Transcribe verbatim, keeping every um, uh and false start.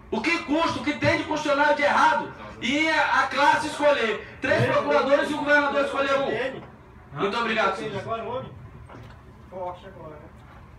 O que custa, o que tem de funcionário de errado? E a classe escolher três procuradores e o governador escolher um. Muito obrigado, senhor. Agora, homem. Forte agora.